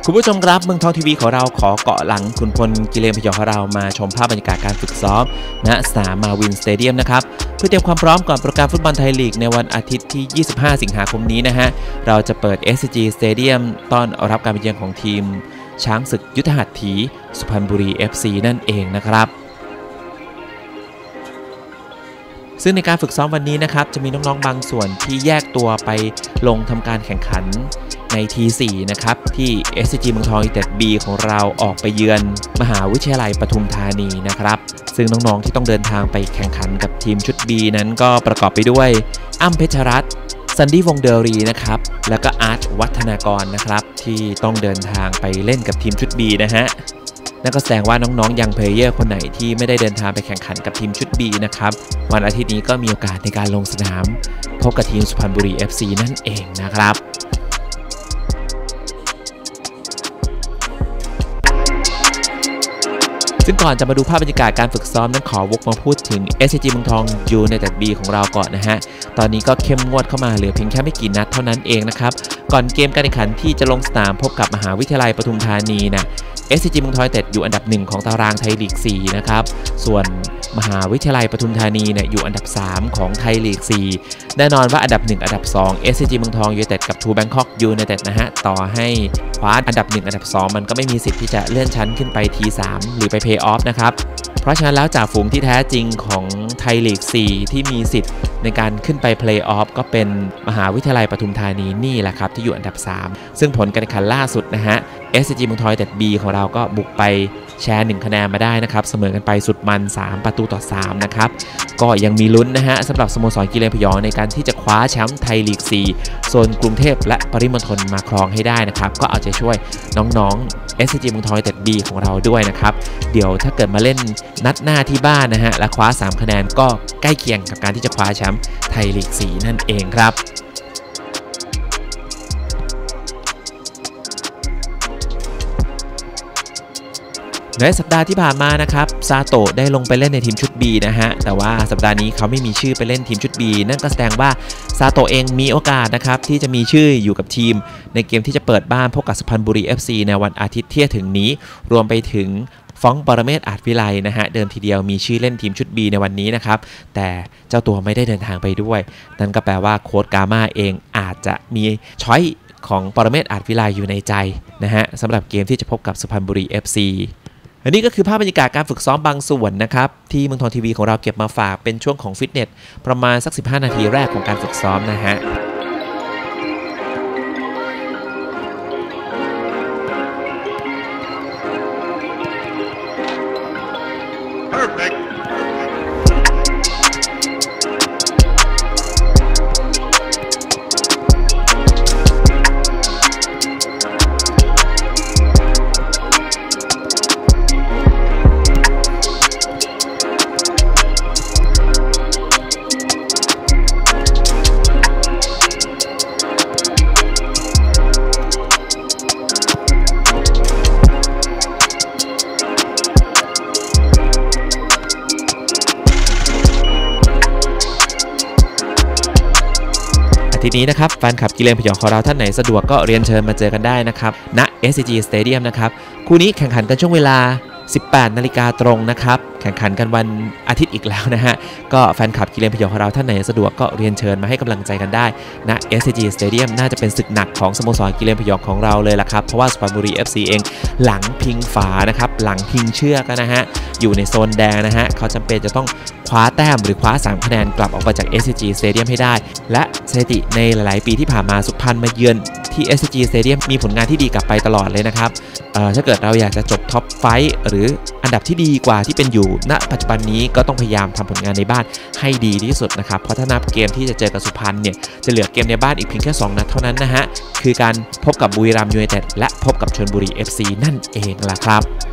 คุณผู้ชมครับเมืองทองทีวีของเราขอเกาะหลังคุณพลกิเลนพยองของเรามาชมภาพบรรยากาศการฝึกซ้อมณสนามมาวินสเตเดียมนะครับเพื่อเตรียมความพร้อมก่อนโปรแกรมฟุตบอลไทยลีกในวันอาทิตย์ที่ 25 สิงหาคมนี้นะฮะเราจะเปิด SCG Stadium ต้อนรับการไปเยือนของทีมช้างศึกยุทธหัตถีสุพรรณบุรี FC นั่นเองนะครับซึ่งในการฝึกซ้อมวันนี้นะครับจะมีน้องๆบางส่วนที่แยกตัวไปลงทำการแข่งขันใน T4 นะครับที่ SCG เมืองทองยูไนเต็ด B ของเราออกไปเยือนมหาวิทยาลัยปทุมธานีนะครับซึ่งน้องๆที่ต้องเดินทางไปแข่งขันกับทีมชุด B นั้นก็ประกอบไปด้วยอ้ำเพชรรัตน์ซันดี้วงเดอรีนะครับแล้วก็อาร์ตวัฒนากรนะครับที่ต้องเดินทางไปเล่นกับทีมชุด B นะฮะนั่นก็แสดงว่าน้องๆยังเพลเยอร์คนไหนที่ไม่ได้เดินทางไปแข่งขันกับทีมชุด B นะครับวันอาทิตย์นี้ก็มีโอกาสในการลงสนามพบกับทีมสุพรรณบุรี FC นั่นเองนะครับซึ่งก่อนจะมาดูภาพบรรยากาศการฝึกซ้อมนั้นขอวกมาพูดถึง SCG เมืองทองยูไนเต็ด B ของเราก่อนนะฮะตอนนี้ก็เข้มงวดเข้ามาเหลือเพียงแค่ไม่กี่นัดเท่านั้นเองนะครับก่อนเกมการแข่งขันที่จะลงสนามพบกับมหาวิทยาลัยปทุมธานีนะ SCG เมืองทองยูไนเต็ดอยู่อันดับ1ของตารางไทยลีก4นะครับส่วนมหาวิทยาลัยปทุมธานีเนี่ยอยู่อันดับ3ของไทยลีก4แน่นอนว่าอันดับ1อันดับ2 SCG เมืองทองยูไนเต็ดกับทูแบงคอกยูไนเต็ดนะฮะต่อให้คว้าอันดับ1อันดับ2มันก็ไม่มีสิทธิ์ที่จะเลื่อนชั้นขึ้นไป T3 หรือไปเพลย์ออฟนะครับเพราะฉะนั้นแล้วจ่าฝูงที่แท้จริงของไทยลีก4ที่มีสิทธิ์ในการขึ้นไปเพลย์ออฟก็เป็นมหาวิทยาลัยปทุมธานีนี่แหละครับที่อยู่อันดับ3ซึ่งผลการแข่งขันล่าสุดนะฮะ SCG เมืองทองยูไนเต็ด B ของเราก็บุกไปแชร์1คะแนนมาได้นะครับเสมอกันไปสุดมัน3-3นะครับก็ยังมีลุ้นนะฮะสำหรับสโมสรกิเลนพยองในการที่จะคว้าแชมป์ไทยลีก4โซนกรุงเทพและปริมณฑลมาครองให้ได้นะครับก็เอาใจช่วยน้องๆ SCG เมืองทองยูไนเต็ด B ของเราด้วยนะครับเดี๋ยวถ้าเกิดมาเล่นนัดหน้าที่บ้านนะฮะและคว้า3คะแนนก็ใกล้เคียงกับการที่จะคว้าแชมป์ไทยลีก4นั่นเองครับในสัปดาห์ที่ผ่านมานะครับซาโตะได้ลงไปเล่นในทีมชุด B นะฮะแต่ว่าสัปดาห์นี้เขาไม่มีชื่อไปเล่นทีมชุด B นั่นก็แสดงว่าซาโตะเองมีโอกาสนะครับที่จะมีชื่ออยู่กับทีมในเกมที่จะเปิดบ้านพบกับสุพรรณบุรี FC ในวันอาทิตย์ที่จะถึงนี้รวมไปถึงฟ้องปรเมศอาจวิไลนะฮะเดิมทีเดียวมีชื่อเล่นทีมชุด B ในวันนี้นะครับแต่เจ้าตัวไม่ได้เดินทางไปด้วยนั่นก็แปลว่าโค้ชกาม่าเองอาจจะมีช้อยของปรเมศอาจวิไลอยู่ในใจนะฮะสำหรับเกมที่จะพบกับสุพรรณบุรี FCอันนี้ก็คือภาพบรรยากาศการฝึกซ้อมบางส่วนนะครับที่เมืองทองทีวีของเราเก็บมาฝากเป็นช่วงของฟิตเนสประมาณสัก15นาทีแรกของการฝึกซ้อมนะฮะทีนี้นะครับแฟนคลับกิเลนพยองของเราท่านไหนสะดวกก็เรียนเชิญมาเจอกันได้นะครับณ SCG Stadium นะครับคู่นี้แข่งขันกันช่วงเวลา 18 นาฬิกาตรงนะครับแข่งขันกันวันอาทิตย์อีกแล้วนะฮะก็แฟนคลับกิเลนพยองของเราท่านไหนสะดวกก็เรียนเชิญมาให้กำลังใจกันได้ณ SCG Stadium น่าจะเป็นศึกหนักของสโมสรกิเลนพยองของเราเลยล่ะครับเพราะว่าสุพรรณบุรี FC เองหลังพิงฝานะครับหลังพิงเชือกนะฮะอยู่ในโซนแดงนะฮะเขาจำเป็นจะต้องคว้าแต้มหรือคว้า3คะแนนกลับออกมาจาก SCG Stadium ให้ได้และสถิติในหลายๆปีที่ผ่านมาสุพรรณมาเยือนที่ SCG Stadium มีผลงานที่ดีกลับไปตลอดเลยนะครับถ้าเกิดเราอยากจะจบท็อปไฟท์หรืออันดับที่ดีกว่าที่เป็นอยู่ณปัจจุบันนี้ก็ต้องพยายามทำผลงานในบ้านให้ดีที่สุดนะครับเพราะถ้านับเกมที่จะเจอกับสุพรรณเนี่ยจะเหลือเกมในบ้านอีกเพียงแค่2นัดเท่านั้นนะฮะคือการพบกับบุรีรัมย์ยูไนเต็ดและพบกับชลบุรี FC นั่นเองล่ะครับ